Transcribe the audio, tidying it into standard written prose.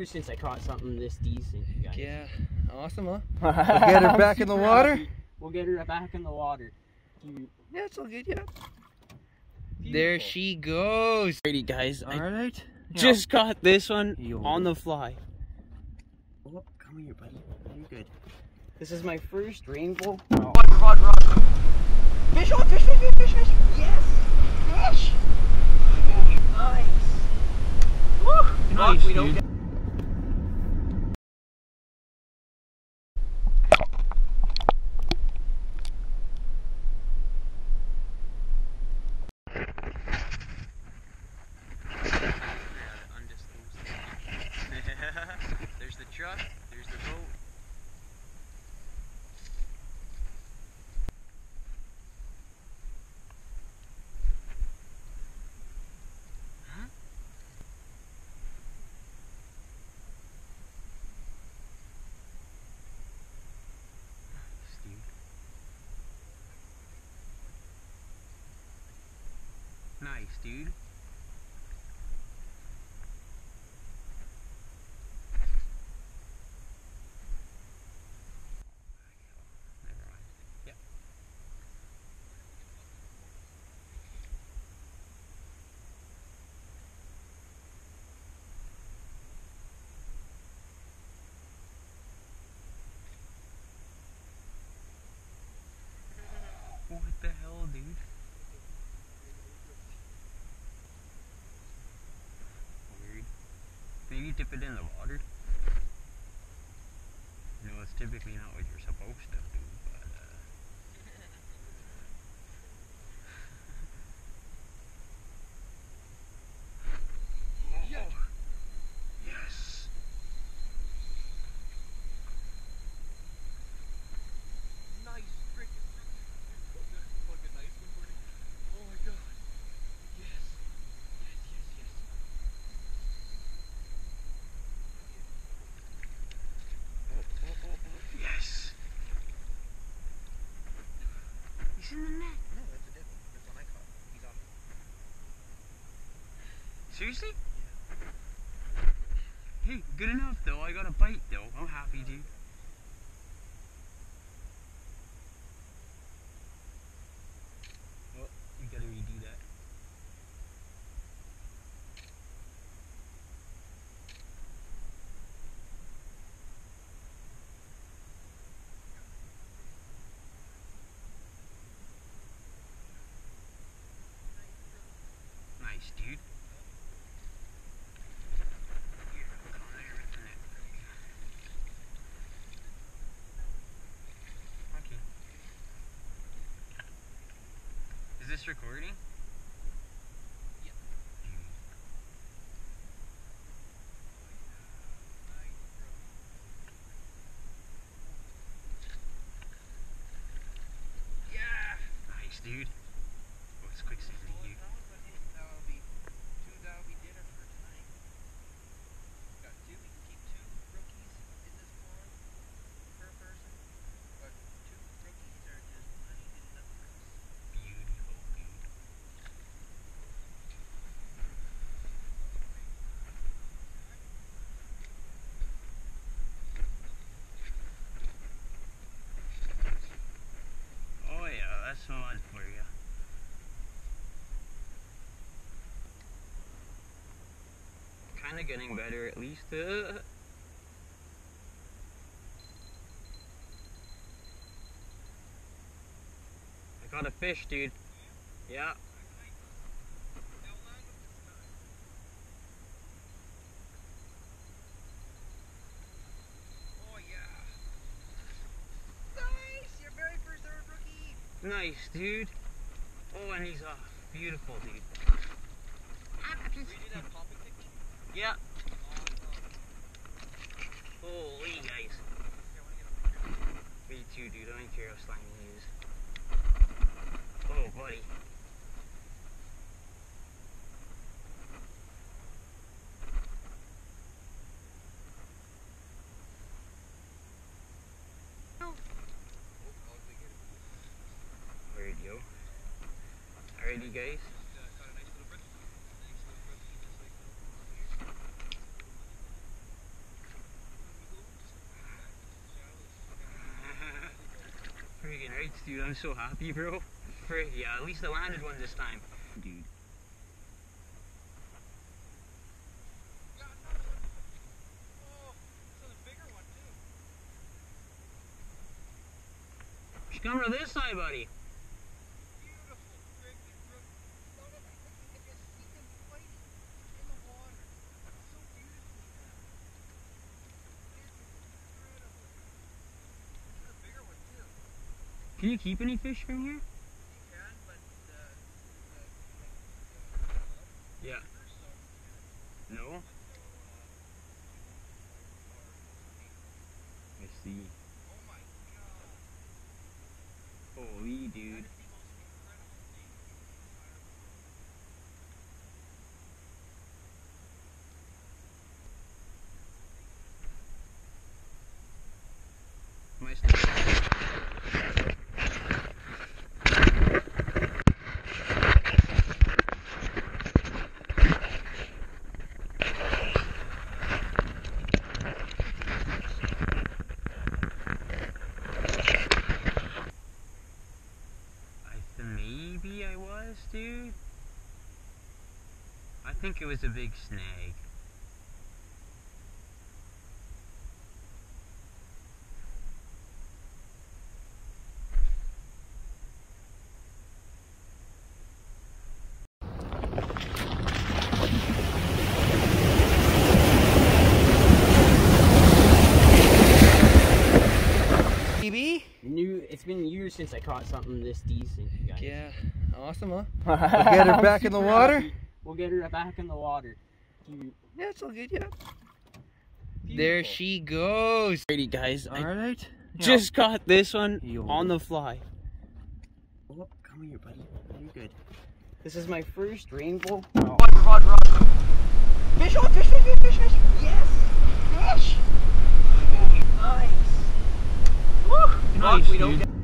since I caught something this decent, guys. Yeah, awesome, huh? We'll get her back in the water. Happy. We'll get her back in the water. Yeah, it's all good, yeah. Beautiful. There she goes. Alrighty, guys. Alright. Just caught this one Yo. on the fly. Oh, come here, buddy. You're good. This is my first rainbow. Oh. Roger. Fish on, fish. Yes, fish. Nice. Woo. Nice, we don't dude. There's the truck, there's the boat. Huh? Nice, dude. What the hell, dude? Weird. Maybe you dip it in the water? No, it's typically not what you're supposed to do, but oh, yes! Nice freaking fucking nice one, Bernie. Oh my god. Yes. Yes. He's in the net. No, that's a different. That's one I caught. He's off. Seriously? Yeah. Hey, good enough though. I got a bite though. I'm happy, dude. Well, you gotta redo that. Nice, dude. Okay. Is this recording? Yep. Yeah. Nice, dude. What's quick save to you? That'll be dinner for tonight. Got two. We can keep two rookies in this pond per person. But two rookies are just plenty good enough for us. Beautiful, dude. Oh yeah, that's mud for you. Kinda getting better at least. I got a fish, dude. Yeah. Oh yeah. Nice! Your very first ever rookie! Nice, dude. Oh, and he's off. Beautiful, dude. Did you do that popping technique? Yeah. Awesome. Holy guys. Here, I wanna get a picture. Me too, dude. I don't care how slimy he is. Oh, buddy. Where'd you go? Alrighty, guys. Got a nice little rookie. Nice little rookie, just like the one on here. Friggin' right, dude. I'm so happy, bro. Yeah, at least I landed one this time. Dude. Got another one. Oh, this is a bigger one too. She's coming to this side, buddy. Beautiful friggin' brook. Look at that. I can just see them fighting in the water. So beautifully done. This is incredible. This is a bigger one too. Can you keep any fish from here? You can, but Yeah. No? I see. oh my god. Holy dude. That is the most incredible thing in the entire world. Am I still? Maybe I was, dude. I think it was a big snag. BB? It's been years since I caught something this decent, guys. Yeah, awesome, huh? We'll get her back in the water. We'll get her back in the water. Dude. Yeah, it's all good, yeah. Beautiful. There she goes. Alrighty, guys. I Alright. just caught this one Yo. on the fly. Oh, come here, buddy. You're good. This is my first rainbow. Oh. Roger. Fish on, fish. Yes, fish. Nice. Woo. Nice, we don't get